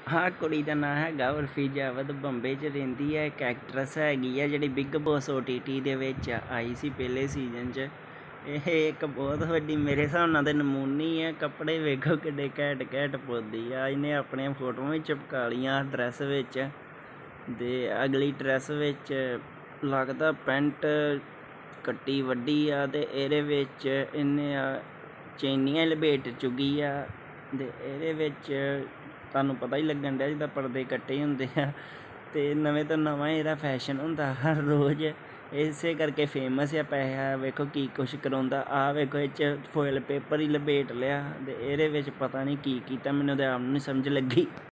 ਹਾਂ ਕੁੜੀ ਦਾ ਨਾਂ ਹੈਗਾ ਉਰਫੀ ਜਾਵਦ, ਬੰਬੇ 'ਚ ਰਹਿੰਦੀ ਹੈ। ਇੱਕ ਐਕਟਰੈਸ ਹੈਗੀ ਆ ਜਿਹੜੀ ਬਿੱਗ ਬੋਸ OTT ਦੇ ਵਿੱਚ ਆਈ ਸੀ ਪਹਿਲੇ ਸੀਜ਼ਨ 'ਚ। ਇਹ ਇੱਕ ਬਹੁਤ ਵੱਡੀ ਮੇਰੇ ਹਿਸਾਬ ਨਾਲ ਤਾਂ ਨਮੂਨੀ ਹੈ। ਕੱਪੜੇ ਵੇਖੋ ਕਿੱਡੇ ਘੈਂਟ ਘੈਂਟ ਪਾਉਂਦੀ ਆ। ਇਹਨੇ ਆਪਣੀਆਂ ਫੋਟੋਆਂ ਵੀ ਚਿਪਕਾ ਲਈਆਂ ਡਰੈਸ ਵਿੱਚ, ਅਤੇ ਅਗਲੀ ਡਰੈਸ ਵਿੱਚ ਲੱਗਦਾ ਪੈਂਟ ਕੱਟੀ ਵੱਡੀ ਆ, ਅਤੇ ਇਹਦੇ ਵਿੱਚ ਇਹਨੇ ਚੈਨੀਆਂ ਲਪੇਟ ਚੁੱਕੀ ਆ। ਅਤੇ ਇਹਦੇ ਵਿੱਚ ਤੁਹਾਨੂੰ ਪਤਾ ਹੀ ਲੱਗਣ ਡਿਆ ਜਿੱਦਾਂ ਪਰਦੇ ਕੱਟੇ ਹੁੰਦੇ ਆ, ਅਤੇ ਨਵੇਂ ਤੋਂ ਨਵਾਂ ਇਹਦਾ ਫੈਸ਼ਨ ਹੁੰਦਾ ਹਰ ਰੋਜ਼, ਇਸੇ ਕਰਕੇ ਫੇਮਸ ਆ। ਪੈਸਾ ਵੇਖੋ ਕੀ ਕੁਛ ਕਰਾਉਂਦਾ। ਆਹ ਵੇਖੋ ਇਹ 'ਚ ਫੋਇਲ ਪੇਪਰ ਹੀ ਲਪੇਟ ਲਿਆ, ਅਤੇ ਇਹਦੇ ਵਿੱਚ ਪਤਾ ਨਹੀਂ ਕੀ ਕੀਤਾ, ਮੈਨੂੰ ਤਾਂ ਆਪ ਨੂੰ ਨਹੀਂ ਸਮਝ ਲੱਗੀ।